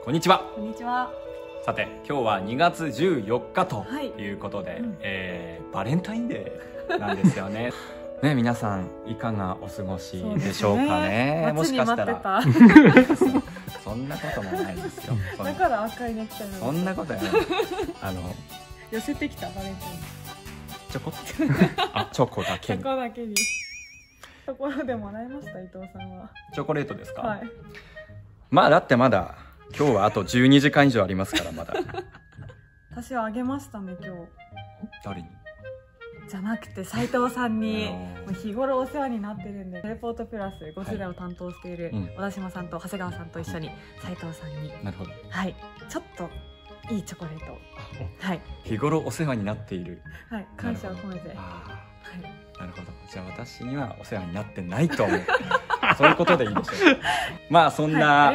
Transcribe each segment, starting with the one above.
こんにちは。 こんにちは。 さて今日は2月14日ということで、バレンタインデーなんですよね。ね、皆さんいかがお過ごしでしょうかね。もしかしたらそんなこともないですよ。 だから赤いネクタイなの。 そんなことない。 寄せてきたバレンタイン。 チョコあ、チョコだけに。 チョコだけに。ところでもらいました、伊藤さんは。 チョコレートですか。 はい。 まあだってまだ今日はあと12時間以上ありますからまだ。 私はあげましたね今日。 誰に？ じゃなくて斉藤さんに日頃お世話になってるんで、テレポートプラスゴジラを担当している小田島さんと長谷川さんと一緒に斉藤さんに、 なるほど、 はい、ちょっといいチョコレートを、はい、 日頃お世話になっている、 はい、感謝を込めて、 はい、なるほど。じゃあ私にはお世話になってないと思う。そういうことでいいでしょう。まあそんな、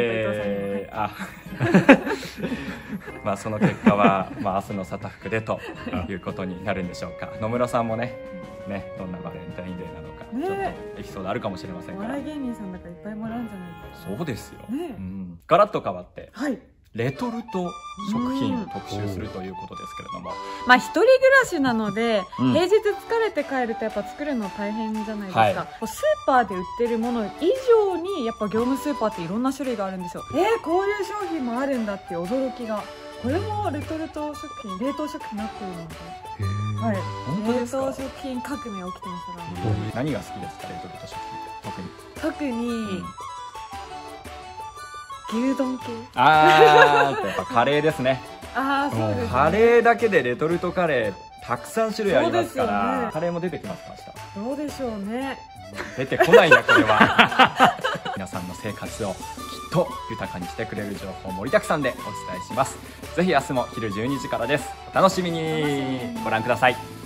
まあその結果はまあ明日のサタフクでということになるんでしょうか。野村さんもね、どんなバレンタインデーなのか、ちょっとエピソードあるかもしれませんから。 お笑い芸人さんだからいっぱいもらうんじゃないですか。 そうですよ。 ね、 ガラッと変わって。 はい。 レトルト食品を特集するということですけれども、 まあ一人暮らしなので、平日疲れて帰るとやっぱ作るの大変じゃないですか、スーパーで売ってるもの以上にやっぱ業務スーパーっていろんな種類があるんですよ。こういう商品もあるんだっていう驚きが。これもレトルト食品、冷凍食品になっているので、はい、 本当ですか？ 冷凍食品革命起きてますからね。 何が好きですか、レトルト食品って特に牛丼系。 やっぱカレーですね。 そうですね。 カレーだけでレトルトカレーたくさん種類ありますから、カレーも出てきますか？明日どうでしょうね。 出てこないなこれは。皆さんの生活をきっと豊かにしてくれる情報盛りだくさんでお伝えします。ぜひ明日も昼12時からです。お楽しみにご覧ください。